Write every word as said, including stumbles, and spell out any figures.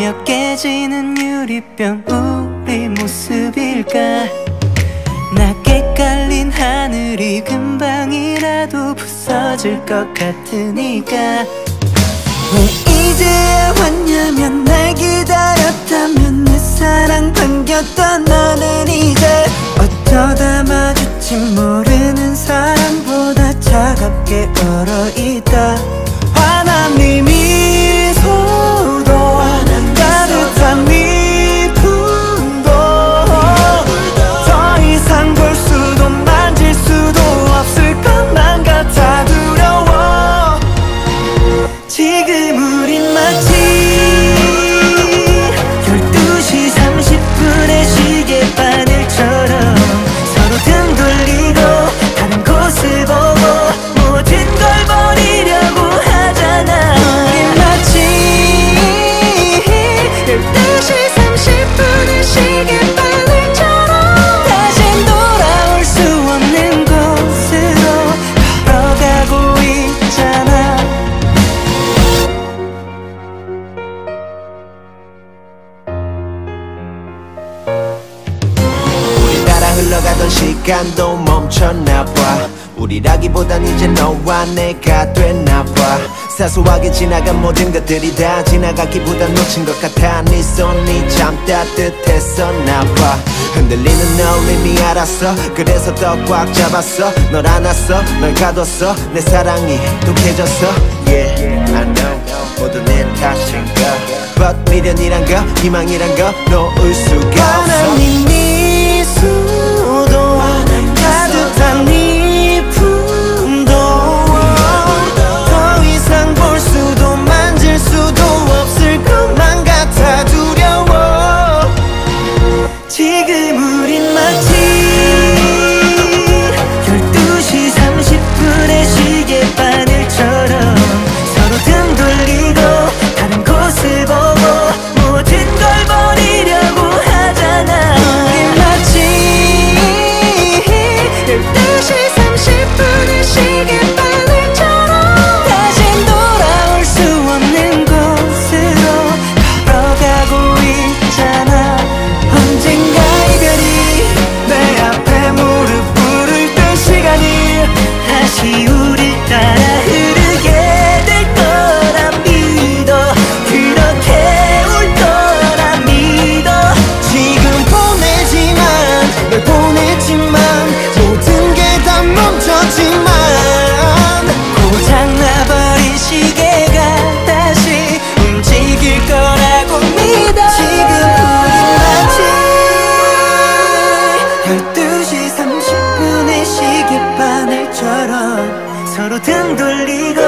스며 깨지는 유리병 우리 모습일까. 낮게 깔린 하늘이 금방이라도 부서질 것 같으니까. 왜 이제야 왔냐면 날 기다렸다면 내 사랑 반겼던 너는 이제 어쩌다 마주치 모르는 사람보다 차갑게 얼어있다. 환한 네 미소도 따뜻한 네 품도 더 이상 볼 수도 만질 수도 없을 것만 같아 두려워. 지금 우린 마치 열두 시 삼십 분의 시계바늘처럼 서로 등 돌리고 다른 곳을 보고 모든 걸 버리려고 하잖아. 우린 마치 열두 시 삼십 분의 시계바늘처럼 다신 돌아올 수 없는 곳으로 걸어가고 있잖아. 우리 따라 흘러가던 시간도 멈췄나봐. 우리라기보단 이제 너와 내가 됐나봐. 사소하게 지나간 모든 것들이 다 지나가기보단 놓친 것 같아. 네 손이 참 따뜻했었나봐. 흔들리는 널 이미 알았어. 그래서 더 꽉 잡았어. 널 안았어, 널 가뒀어. 내 사랑이 독해졌어. Yeah, I know 모두 내 탓인가. But 미련이란 거, 희망이란 거 놓을 수가 없어. 환한 네 미소도 따뜻한 네 품도 더 이상 볼 수도 만질 수도 없을 것만 같아 두려워. 지금 우린 마치 열두 시 삼십 분의 시계바늘처럼 서로 등 돌리고 다른 곳을 보고 모든 걸 버리려고 하잖아. 우린 마치 열두 시 삼십 분의 시계바늘처럼 다신 돌아올 수 없는 곳으로 걸어가고 있잖아. 언젠가 이별이 내 앞에 무릎 꿇을 때 시간이 다시 우릴 따라 흐르게 될 거라 믿어. 그렇게 올 거라 믿어. 지금 보내지만 널 보냈지만 모든 게 다 멈췄지만 고장나버린 시계가 다시 움직일 거라고 믿어. 지금 우린 마치 열두 시 삼십 분의 시계바늘처럼 서로 등 돌리고